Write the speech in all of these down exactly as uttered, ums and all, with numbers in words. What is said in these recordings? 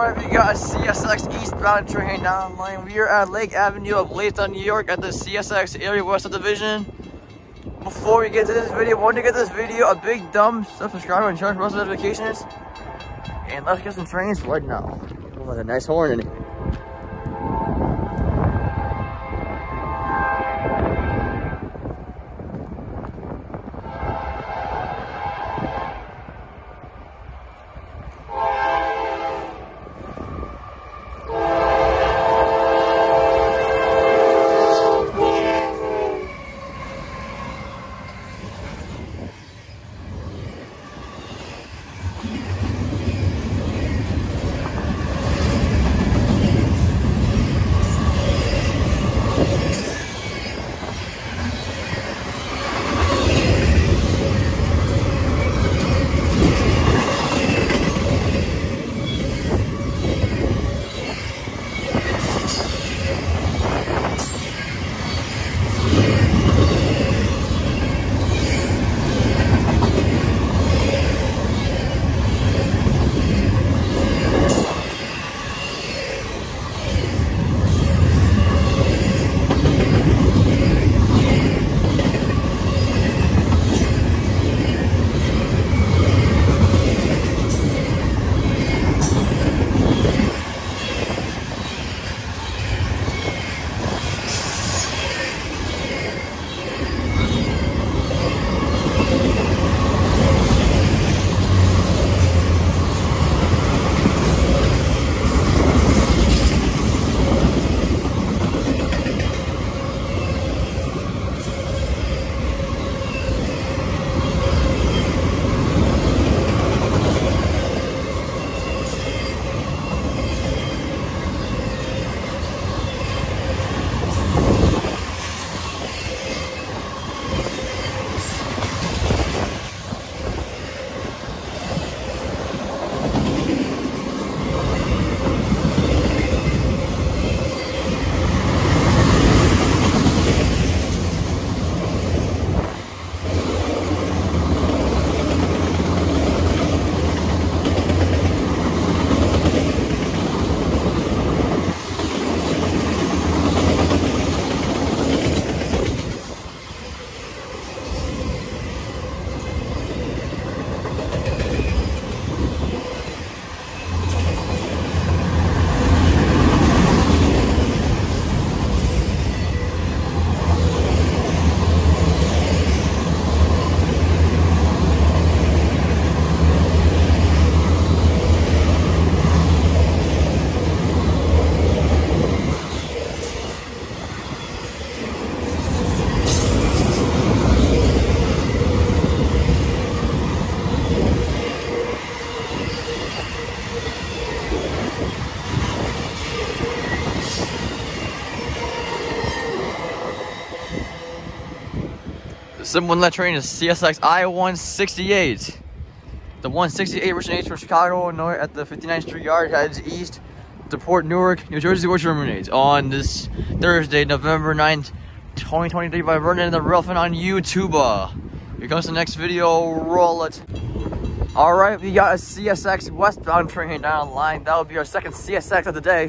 Alright, we got a C S X eastbound train down the line. We are at Lake Avenue of Blaisdell, New York at the C S X Area West Subdivision. Before we get to this video, I want to get this video a big dumb subscriber and turn on post notifications. And let's get some trains right now. Oh, that's a nice horn in it. The symbol on that train is C S X I one sixty-eight. The one sixty-eight originates from Chicago, Illinois at the fifty-ninth Street Yard, heads east to Port Newark, New Jersey, which terminates on this Thursday, November ninth, twenty twenty-three by Vernon and the Relfin on YouTube. Here comes the next video, roll it. Alright, we got a C S X westbound train down the line. That will be our second C S X of the day.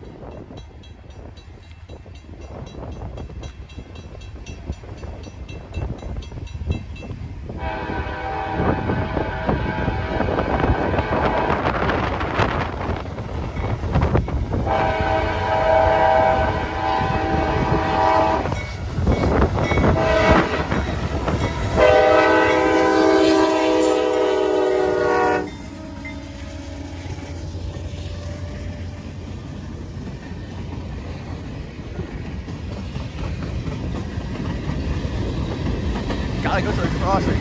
Gotta go to the crossing.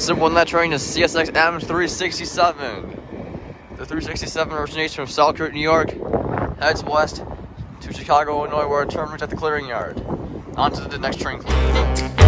symbol on that train is C S X M three sixty-seven. The three sixty-seven originates from Selkirk, New York, heads west to Chicago, Illinois, where it terminates at the clearing yard. On to the next train.